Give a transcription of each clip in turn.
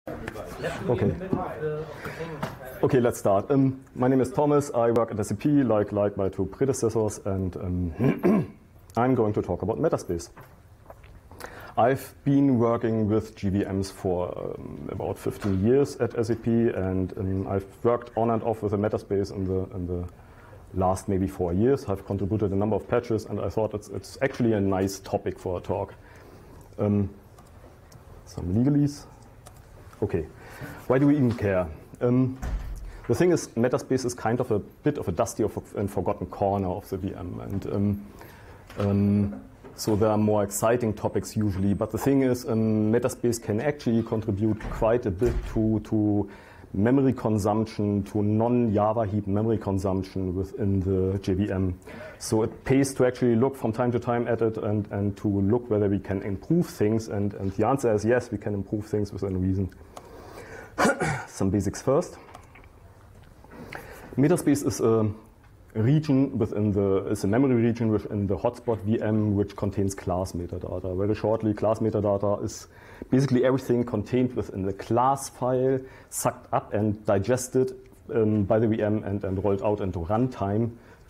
Okay. Okay, let's start. My name is Thomas. I work at SAP like my two predecessors, and I'm going to talk about Metaspace. I've been working with GVMs for about 15 years at SAP, and I've worked on and off with the Metaspace in the last maybe 4 years. I've contributed a number of patches, and I thought it's actually a nice topic for a talk. Some legalese. Okay, why do we even care? The thing is, Metaspace is kind of a bit of a dusty and forgotten corner of the VM, and so there are more exciting topics usually. But the thing is, Metaspace can actually contribute quite a bit to memory consumption, to non-Java heap memory consumption within the JVM. So it pays to actually look from time to time at it and to look whether we can improve things. And the answer is yes, we can improve things within reason. Some basics first. Metaspace is a region is a memory region within the hotspot VM which contains class metadata. Very shortly, class metadata is basically everything contained within the class file, sucked up and digested by the VM and rolled out into runtime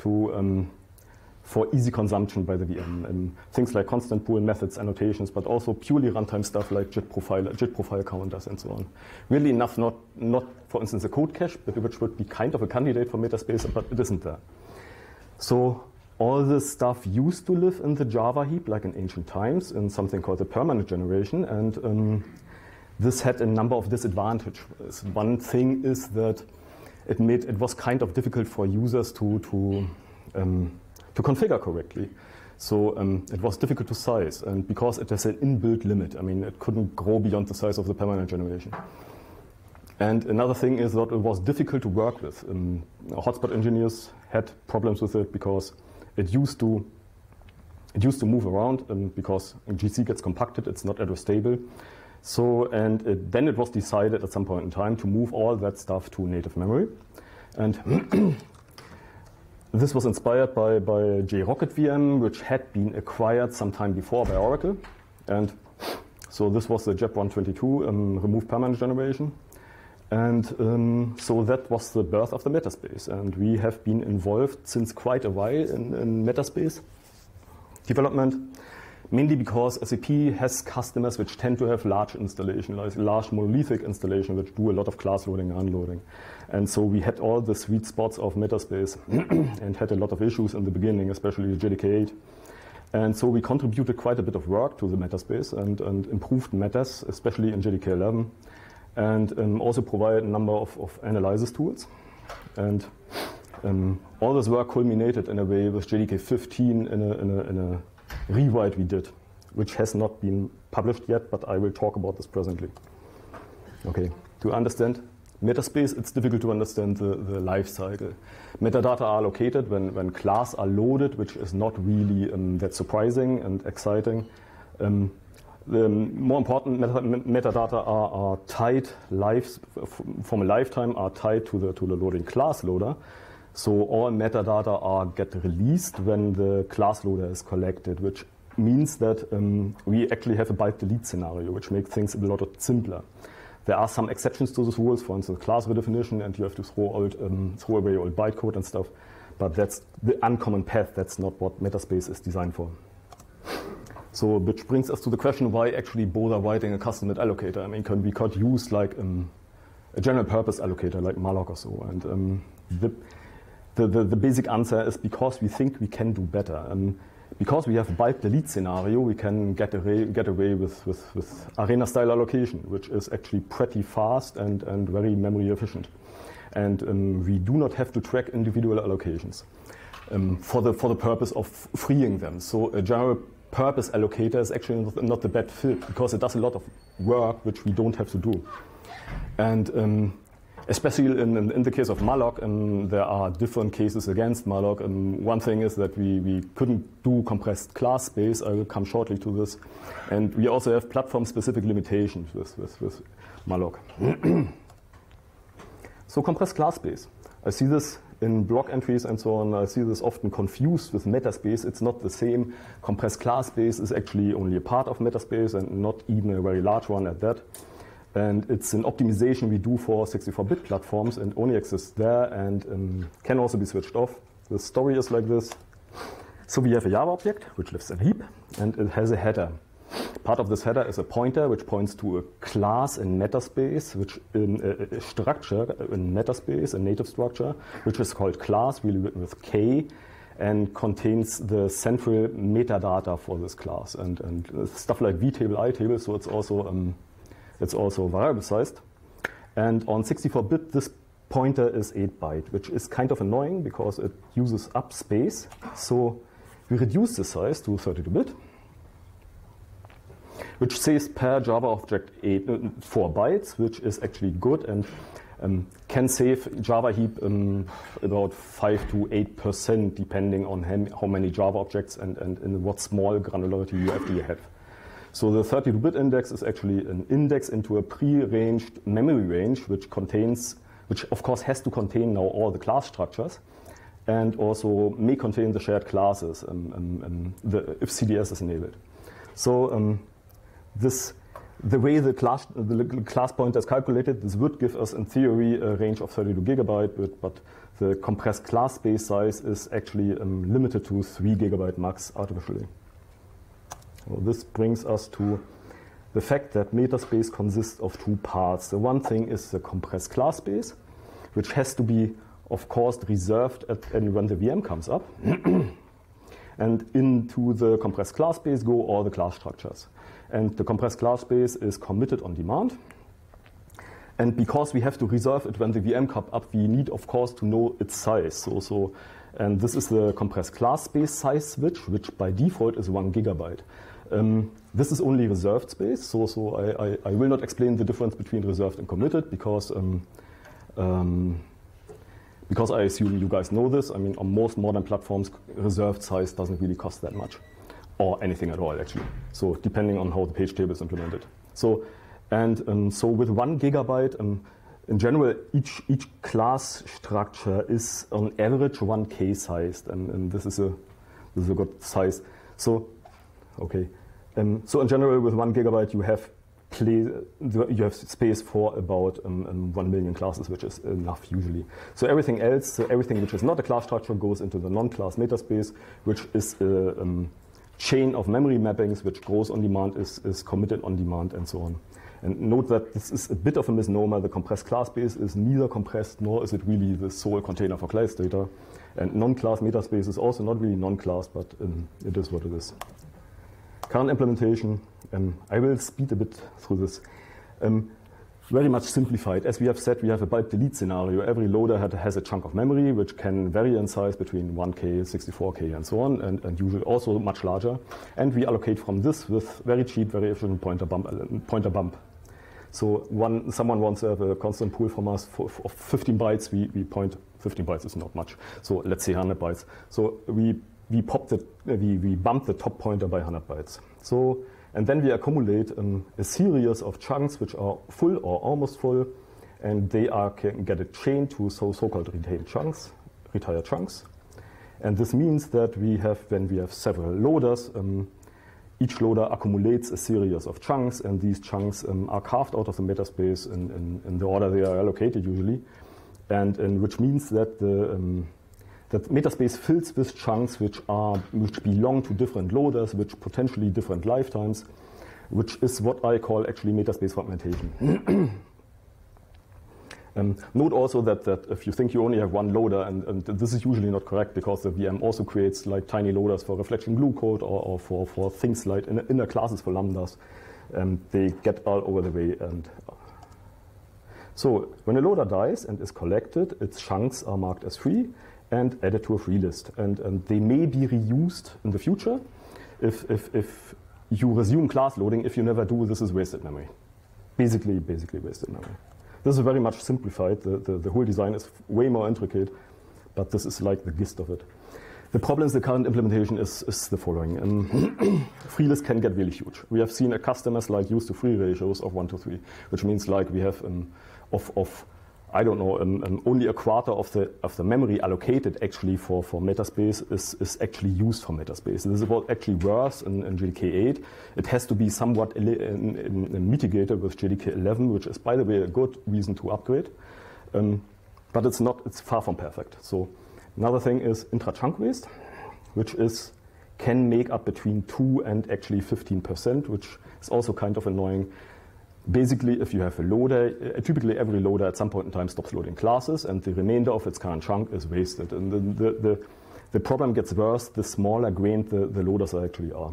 for easy consumption by the VM. Things like constant bool methods, annotations, but also purely runtime stuff like JIT profile counters and so on. Really enough, not for instance a code cache, but which would be kind of a candidate for Metaspace, but it isn't there. So all this stuff used to live in the Java heap, like in ancient times, in something called the permanent generation, and this had a number of disadvantages. One thing is that it was kind of difficult for users to configure correctly. So it was difficult to size, and because it has an inbuilt limit, I mean, it couldn't grow beyond the size of the permanent generation. And another thing is that it was difficult to work with. Hotspot engineers had problems with it because it used to move around, because GC gets compacted, it's not address stable. So, then it was decided at some point in time to move all that stuff to native memory. And this was inspired by JRocket VM, which had been acquired some time before by Oracle. And so this was the JEP 122 remove permanent generation. And so that was the birth of the Metaspace. And we have been involved since quite a while in Metaspace development, mainly because SAP has customers which tend to have large installation, like large monolithic installation, which do a lot of class loading and unloading. And so we had all the sweet spots of Metaspace and had a lot of issues in the beginning, especially JDK8. And so we contributed quite a bit of work to the Metaspace and improved Metas, especially in JDK11, and also provided a number of analysis tools. And all this work culminated in a way with JDK15 in a rewrite we did, which has not been published yet, but I will talk about this presently. Okay, to understand Metaspace, it's difficult to understand the life cycle. Metadata are allocated when class are loaded, which is not really that surprising and exciting. The more important metadata are tied from a lifetime are tied to the loading class loader. So all metadata get released when the class loader is collected, which means that we actually have a byte delete scenario, which makes things a lot simpler. There are some exceptions to these rules, for instance, class redefinition, and you have to throw away old bytecode and stuff. But that's the uncommon path. That's not what Metaspace is designed for. So, which brings us to the question: why actually bother writing a custom-made allocator? I mean, we could use like a general-purpose allocator like malloc or so. And the basic answer is because we think we can do better. Because we have a byte delete scenario, we can get away with arena-style allocation, which is actually pretty fast and very memory efficient. And we do not have to track individual allocations for the purpose of freeing them. So a general purpose allocator is actually not the bad fit because it does a lot of work which we don't have to do. And especially in the case of malloc, there are different cases against malloc. One thing is that we couldn't do compressed class space. I will come shortly to this. And we also have platform-specific limitations with malloc. So compressed class space. I see this in block entries and so on. I see this often confused with Metaspace. It's not the same. Compressed class space is actually only a part of Metaspace and not even a very large one at that. And it's an optimization we do for 64-bit platforms and only exists there and can also be switched off. The story is like this. So we have a Java object which lives in a heap and it has a header. Part of this header is a pointer which points to a class in metaspace, which in a structure in metaspace, a native structure, which is called class, really written with K, and contains the central metadata for this class and stuff like vtable, itable. So it's also variable sized. And on 64-bit, this pointer is 8-byte, which is kind of annoying because it uses up space. So we reduce the size to 32-bit, which saves per Java object 4 bytes, which is actually good and can save Java heap about 5 to 8% depending on how many Java objects and in what small granularity you have. So the 32-bit index is actually an index into a pre-ranged memory range, which of course has to contain now all the class structures, and also may contain the shared classes if CDS is enabled. So the way the class pointer is calculated, this would give us in theory a range of 32 gigabyte, but the compressed class space size is actually limited to 3 gigabyte max artificially. Well, this brings us to the fact that metaspace consists of 2 parts. The one thing is the compressed class space, which has to be, of course, reserved when the VM comes up. And into the compressed class space go all the class structures. And the compressed class space is committed on demand. And because we have to reserve it when the VM comes up, we need, of course, to know its size. And this is the compressed class space size switch, which by default is 1 gigabyte. This is only reserved space, so I will not explain the difference between reserved and committed because I assume you guys know this. I mean, on most modern platforms, reserved size doesn't really cost that much, or anything at all, actually. So depending on how the page table is implemented. So with 1 gigabyte, in general, each class structure is on average 1K sized, and this is a good size. So, okay. So in general, with 1 gigabyte, you have space for about 1 million classes, which is enough usually. So everything else, everything which is not a class structure goes into the non-class metaspace, which is a chain of memory mappings, which grows on demand, is committed on demand, and so on. And note that this is a bit of a misnomer. The compressed class space is neither compressed nor is it really the sole container for class data. And non-class metaspace is also not really non-class, but it is what it is. Current implementation, I will speed a bit through this. Very much simplified. As we have said, we have a bulk delete scenario. Every loader has a chunk of memory, which can vary in size between 1K, 64K, and so on, and usually also much larger. And we allocate from this with very cheap, very efficient pointer bump. So someone wants to have a constant pool from us of 15 bytes. We point 15 bytes is not much. So let's say 100 bytes. So we bump the top pointer by 100 bytes. So, and then we accumulate a series of chunks which are full or almost full, and they can get a chain to so-called retired chunks. And this means that when we have several loaders, each loader accumulates a series of chunks, and these chunks are carved out of the metaspace in the order they are allocated usually, and which means that that metaspace fills with chunks which belong to different loaders, which potentially different lifetimes, which is what I call actually metaspace fragmentation. Note also that if you think you only have one loader, and this is usually not correct because the VM also creates like tiny loaders for reflection glue code or for things like inner classes for lambdas, they get all over the way. And so when a loader dies and is collected, its chunks are marked as free and added to a free list, and they may be reused in the future. If you resume class loading, if you never do, this is wasted memory. Basically wasted memory. This is very much simplified. The whole design is way more intricate, but this is like the gist of it. The problem is the current implementation is the following. Free list can get really huge. We have seen customers like use to free ratios of 1 to 3, which means like we have I don't know, only a quarter of the memory allocated actually for Metaspace is actually used for Metaspace. This is about actually worse in JDK8. It has to be somewhat mitigated with JDK11, which is, by the way, a good reason to upgrade. But it's far from perfect. So another thing is intra-chunk waste, which can make up between 2 and actually 15%, which is also kind of annoying. Basically, if you have a loader, typically every loader at some point in time stops loading classes, and the remainder of its current chunk is wasted. And the problem gets worse the smaller grained the loaders actually are.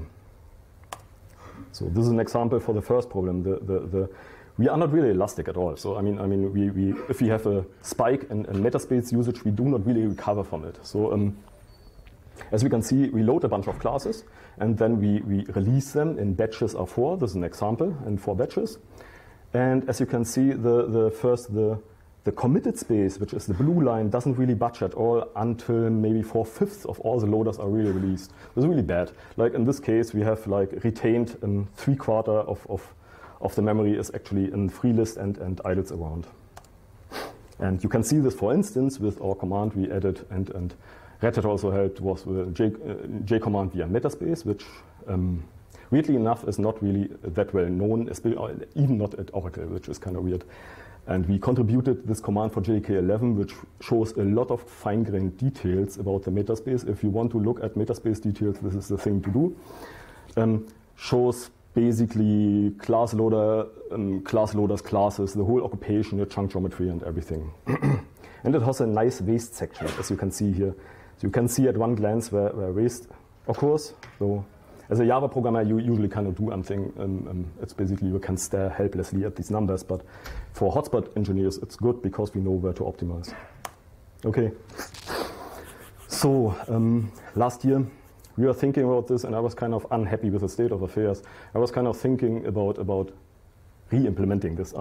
So this is an example for the first problem. We are not really elastic at all. So I mean, if we have a spike in Metaspace usage, we do not really recover from it. So as we can see, we load a bunch of classes, and then we release them in batches of 4. This is an example in 4 batches. And as you can see, the committed space, which is the blue line, doesn't really budge at all until maybe 4/5 of all the loaders are really released. This is really bad. Like in this case, we have like retained 3/4 of the memory is actually in free list and idles around. And you can see this, for instance, with our command we added and Red Hat also helped was the J command via Metaspace, which weirdly enough is not really that well known, even not at Oracle, which is kind of weird. And we contributed this command for JDK11, which shows a lot of fine-grained details about the Metaspace. If you want to look at Metaspace details, this is the thing to do. Shows basically class loader, class loaders, classes, the whole occupation, the chunk geometry and everything. And it has a nice waste section, as you can see here. So you can see at one glance where waste occurs. So as a Java programmer, you usually cannot do anything. It's basically you can stare helplessly at these numbers. But for hotspot engineers, it's good because we know where to optimize. Okay. So last year, we were thinking about this, and I was kind of unhappy with the state of affairs. I was kind of thinking about re-implementing this.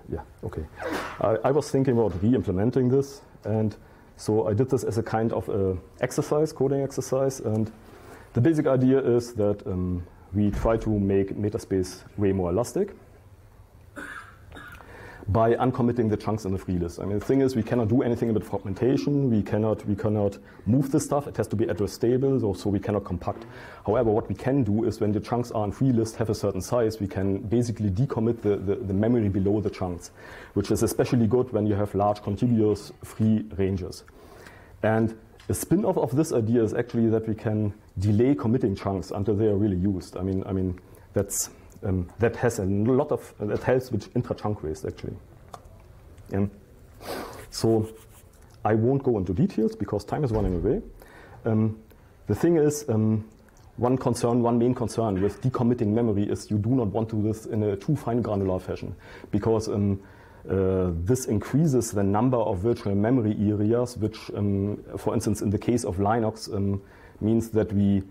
I was thinking about re-implementing this, and so I did this as a kind of exercise, coding exercise. And the basic idea is that we try to make Metaspace way more elastic by uncommitting the chunks in the free list. I mean, the thing is, we cannot do anything about fragmentation. We cannot move the stuff. It has to be address stable, so we cannot compact. However, what we can do is when the chunks are in free list, have a certain size, we can basically decommit the memory below the chunks, which is especially good when you have large contiguous free ranges. And a spin-off of this idea is actually that we can delay committing chunks until they are really used. I mean that has a lot of, that helps with intra-chunk waste actually. So I won't go into details because time is running away. The thing is, one main concern with decommitting memory is you do not want to do this in a too fine granular fashion, because this increases the number of virtual memory areas, which, for instance, in the case of Linux, means that we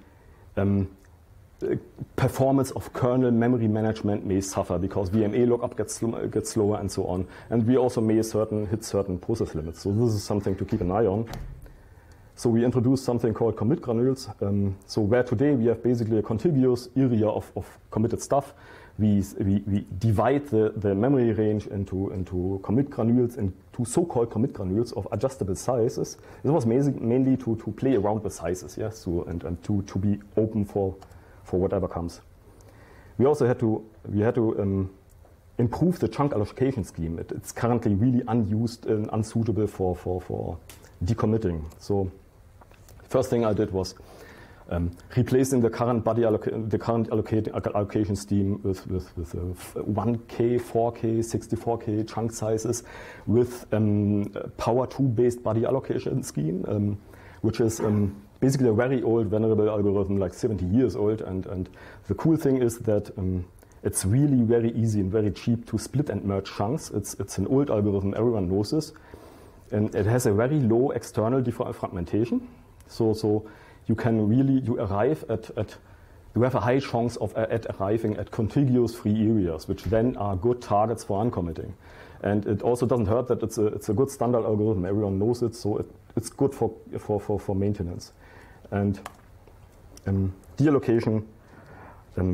performance of kernel memory management may suffer because VMA lookup gets slower and so on. And we also may hit certain process limits. So this is something to keep an eye on. So we introduced something called commit granules. So where today we have basically a contiguous area of committed stuff, we divide the memory range into commit granules, into so-called commit granules of adjustable sizes. This was mainly to play around with sizes, yes, so, and to be open for whatever comes. We also had to improve the chunk allocation scheme. It's currently really unused and unsuitable for decommitting. So first thing I did was replacing the current allocation scheme with 1K, 4K, 64K chunk sizes with Power 2 based body allocation scheme, which is basically a very old, venerable algorithm, like 70 years old. And the cool thing is that it's really very easy and very cheap to split and merge chunks. It's an old algorithm, everyone knows this. And it has a very low external fragmentation. So you can really, you have a high chance of arriving at contiguous free areas, which then are good targets for uncommitting. And it also doesn't hurt that it's a good standard algorithm. Everyone knows it, so it's good for maintenance. And deallocation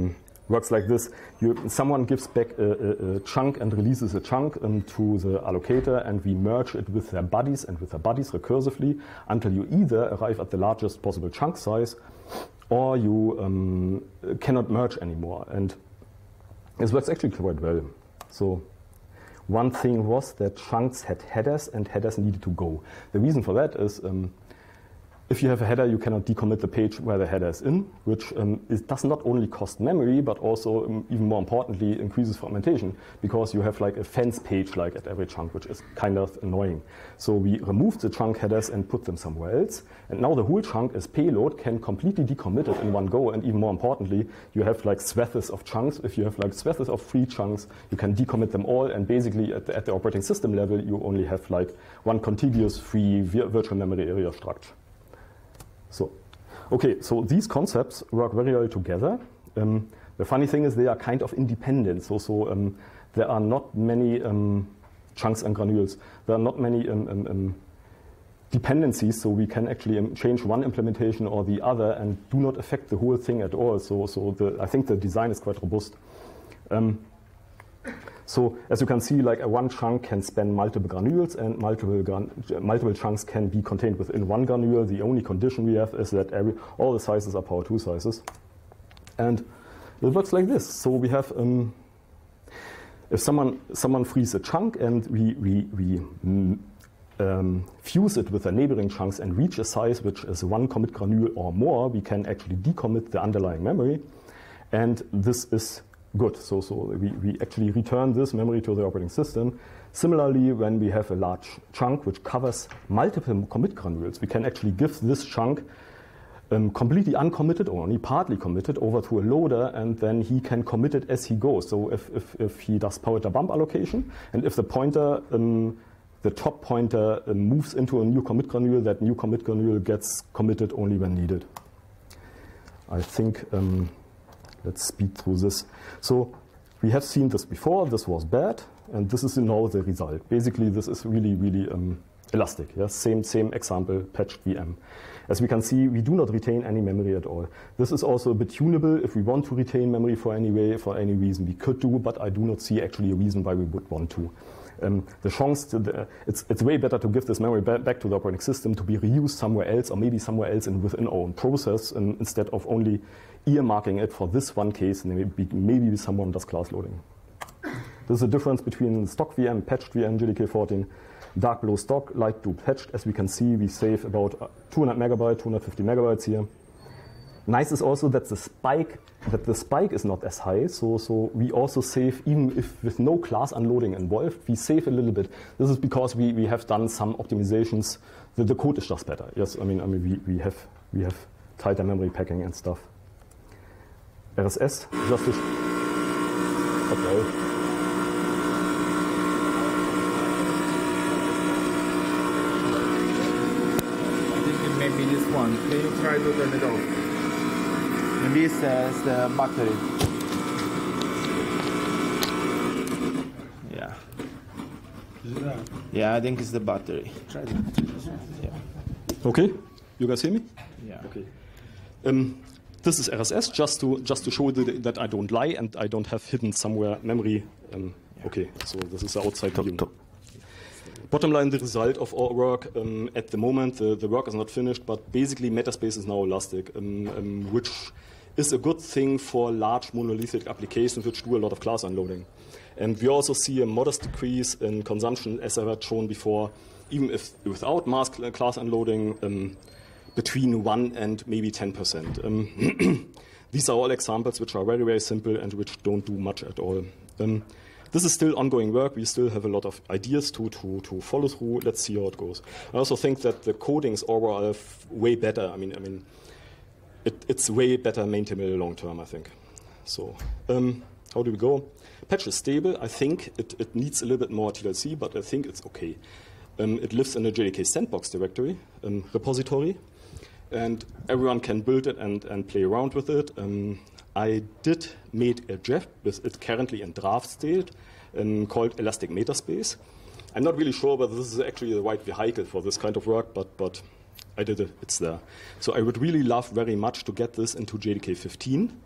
works like this. Someone gives back a chunk and releases a chunk to the allocator, and we merge it with their bodies and with their bodies recursively until you either arrive at the largest possible chunk size or you cannot merge anymore. And this works actually quite well. So one thing was that chunks had headers and headers needed to go. The reason for that is if you have a header, you cannot decommit the page where the header is in, which does not only cost memory, but also, even more importantly, increases fragmentation, because you have like a fence page like at every chunk, which is kind of annoying. So we removed the chunk headers and put them somewhere else. And now the whole chunk as payload can completely decommit it in one go. And even more importantly, you have like swaths of chunks. If you have like swaths of free chunks, you can decommit them all. And basically at the operating system level, you only have like one contiguous free virtual memory area structure. So, okay, so these concepts work very well together. The funny thing is they are kind of independent. So there are not many chunks and granules. There are not many dependencies, so we can actually change one implementation or the other and do not affect the whole thing at all. I think the design is quite robust. So as you can see, like one chunk can span multiple granules, and multiple chunks can be contained within one granule. The only condition we have is that all the sizes are power 2 sizes. And it works like this. So we have, if someone frees a chunk and we fuse it with the neighboring chunks and reach a size which is one commit granule or more, we can actually decommit the underlying memory. And this is good. So we actually return this memory to the operating system. Similarly, when we have a large chunk which covers multiple commit granules, we can actually give this chunk completely uncommitted or only partly committed over to a loader, and then he can commit it as he goes. So if he does pointer bump allocation, and if the pointer, the top pointer moves into a new commit granule, that new commit granule gets committed only when needed. I think let's speed through this. So we have seen this before. This was bad, and this is now the result. Basically, this is really, really elastic. Yeah? Same example, patched VM. As we can see, we do not retain any memory at all. This is also a bit tunable. If we want to retain memory for any reason, we could do, but I do not see actually a reason why we would want to. The chance it's way better to give this memory back to the operating system to be reused somewhere else, or maybe somewhere else within our own process, instead of only earmarking it for this one case, and maybe someone does class loading. There's a difference between stock VM, patched VM, JDK 14, dark blue stock, light blue patched. As we can see, we save about 200 megabytes, 250 megabytes here. Nice is also that the spike is not as high, so we also save, even if with no class unloading involved, we save a little bit. This is because we have done some optimizations. The code is just better. Yes, I mean we have tighter memory packing and stuff. RSS, just to okay. I think it may be this one. Can you try to turn it off? Maybe it's the battery. Yeah. Yeah, I think it's the battery. Try it. Yeah. Okay, you guys hear me? Yeah. Okay. This is RSS, just to show that I don't lie and I don't have hidden somewhere memory. Okay, so this is the outside view. Bottom line, the result of our work at the moment, the work is not finished, but basically Metaspace is now elastic, which is a good thing for large monolithic applications which do a lot of class unloading. And we also see a modest decrease in consumption, as I had shown before, even if without mass class unloading, between 1 and maybe 10%. These are all examples which are very, very simple and which don't do much at all. This is still ongoing work. We still have a lot of ideas to follow through. Let's see how it goes. I also think that the coding is overall way better. I mean, it's way better maintainable long term, I think. So how do we go? Patch is stable. I think it needs a little bit more TLC, but I think it's okay. It lives in the JDK sandbox directory, repository, and everyone can build it and play around with it. I did made a draft with it currently in draft state called Elastic Metaspace. I'm not really sure whether this is actually the right vehicle for this kind of work, but I did it. It's there. So I would really love very much to get this into JDK 15.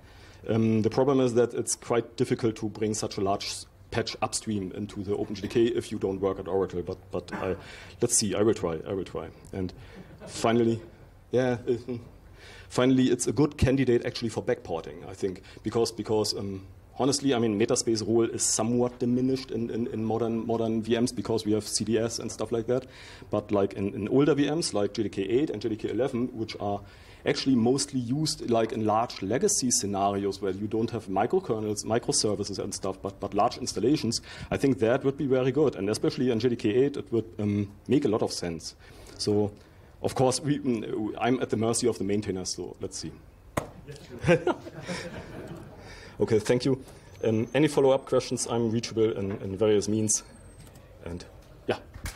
The problem is that it's quite difficult to bring such a large patch upstream into the OpenJDK if you don't work at Oracle. But let's see. I will try. And finally, finally, it's a good candidate actually for backporting, I think, because honestly, I mean, Metaspace role is somewhat diminished in modern VMs because we have CDS and stuff like that. But like in older VMs like JDK 8 and JDK 11, which are actually mostly used like in large legacy scenarios where you don't have microkernels, microservices and stuff, but large installations, I think that would be very good. And especially in JDK 8, it would make a lot of sense. So, of course, I'm at the mercy of the maintainers, so let's see. Okay, thank you. Any follow-up questions? I'm reachable in various means. And yeah.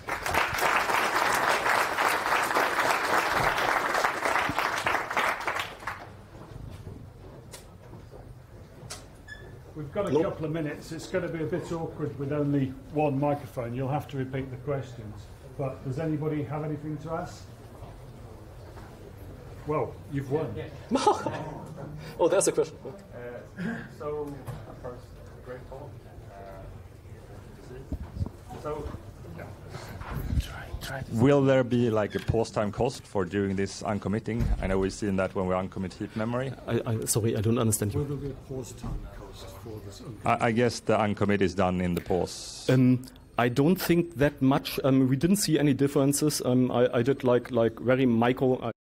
We've got a couple of minutes. It's going to be a bit awkward with only one microphone. You'll have to repeat the questions. But does anybody have anything to ask? Well, you've won. Oh, there's a question. So, first, great talk. Will there be like a pause time cost for doing this uncommitting? I know we've seen that when we uncommit heap memory. Sorry, I don't understand you. Will there be a pause time cost for this? I guess the uncommit is done in the pause. I don't think that much. We didn't see any differences. I did like very micro.